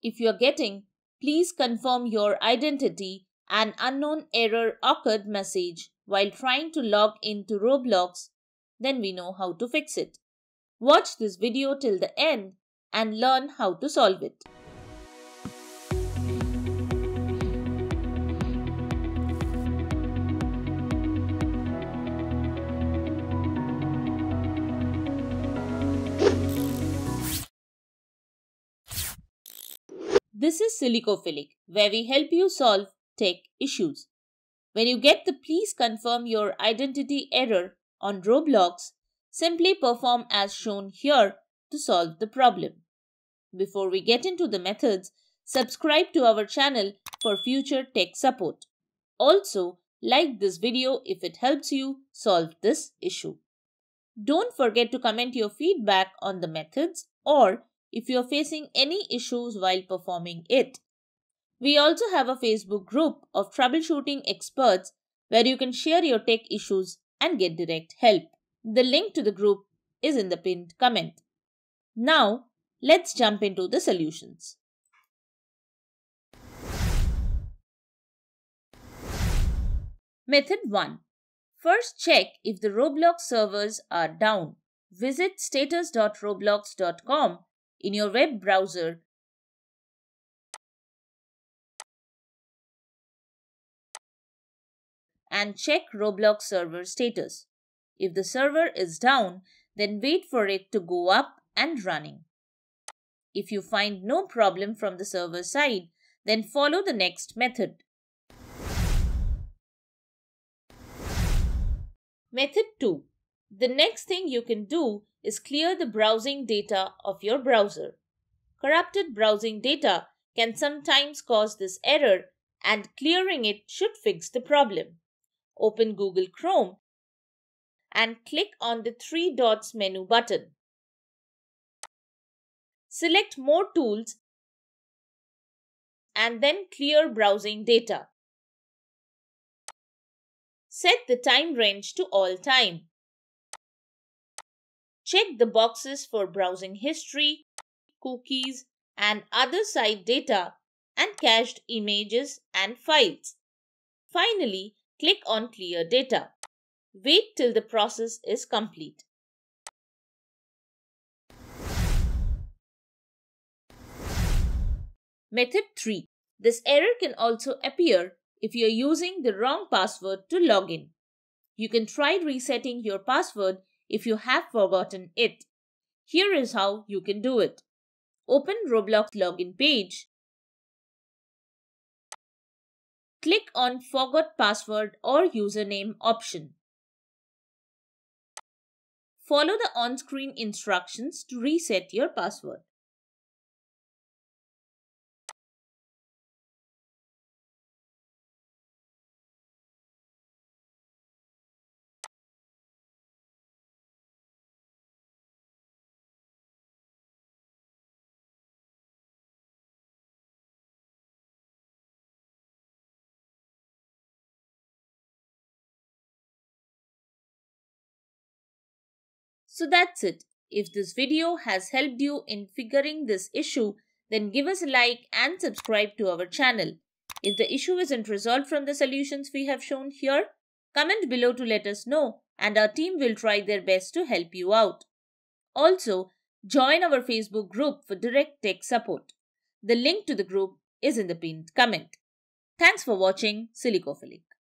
If you are getting "Please confirm your identity" an unknown error occurred message while trying to log into Roblox, then we know how to fix it. Watch this video till the end and learn how to solve it. This is Silicophilic, where we help you solve tech issues. When you get the "Please confirm your identity" error on Roblox, simply perform as shown here to solve the problem. Before we get into the methods, subscribe to our channel for future tech support. Also, like this video if it helps you solve this issue. Don't forget to comment your feedback on the methods or if you are facing any issues while performing it. We also have a Facebook group of troubleshooting experts where you can share your tech issues and get direct help. The link to the group is in the pinned comment. Now, let's jump into the solutions. Method 1. First, check if the Roblox servers are down. Visit status.roblox.com in your web browser and check Roblox server status. If the server is down, then wait for it to go up and running. If you find no problem from the server side, then follow the next method. Method 2. The next thing you can do is clear the browsing data of your browser. Corrupted browsing data can sometimes cause this error, and clearing it should fix the problem. Open Google Chrome and click on the three dots menu button. Select More Tools and then Clear Browsing Data. Set the time range to all time. Check the boxes for browsing history, cookies, and other site data and cached images and files. Finally, click on Clear Data. Wait till the process is complete. Method 3. This error can also appear if you are using the wrong password to log in. You can try resetting your password if you have forgotten it. Here is how you can do it. Open Roblox login page. Click on Forgot Password or Username option. Follow the on-screen instructions to reset your password. So that's it. If this video has helped you in figuring this issue, then give us a like and subscribe to our channel. If the issue isn't resolved from the solutions we have shown here, comment below to let us know and our team will try their best to help you out. Also, join our Facebook group for direct tech support. The link to the group is in the pinned comment. Thanks for watching Silicophilic.